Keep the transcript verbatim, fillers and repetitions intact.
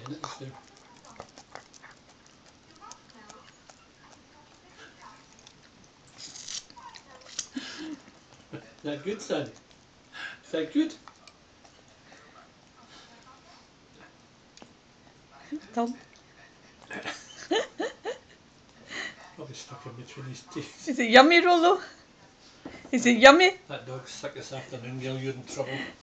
in it, just now. Is that good, son? Is that good? Tom? Probably stuck in between his teeth. Is it yummy, Rolo? Is it yummy? That dog's sick this afternoon, girl, you're in trouble.